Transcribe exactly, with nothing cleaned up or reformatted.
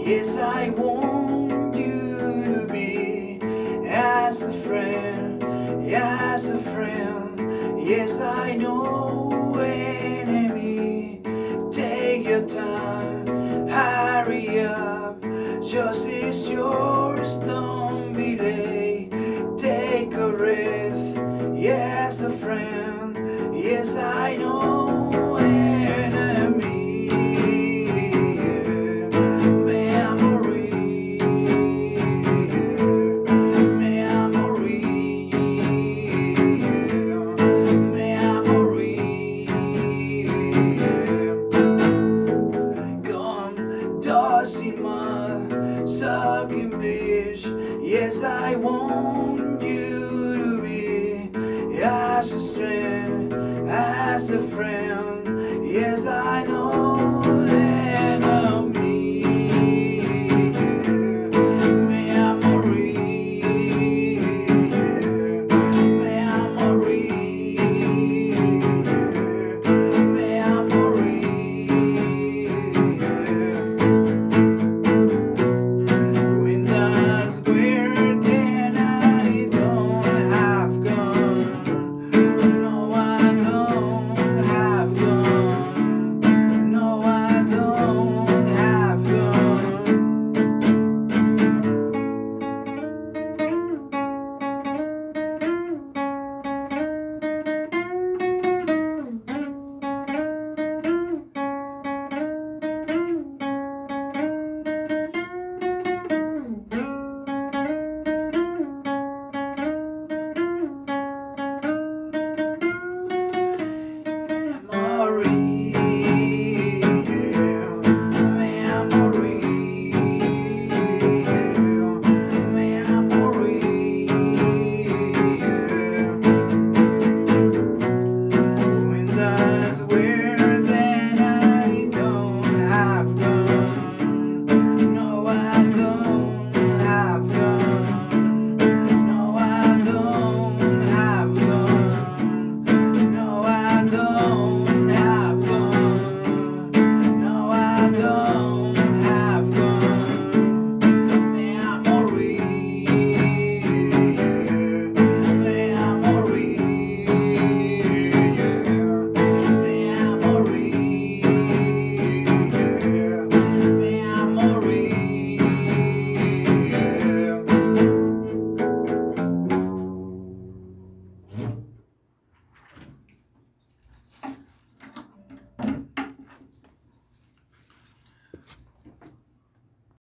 Yes, I want you to be as a friend, as a friend. Yes, I know enemy. Take your time, hurry up. Justice yours, don't be late. Take a rest, yes, a friend. Yes, I know enemy. Sucking bleach. Yes, I want you to be as a strength, as a friend.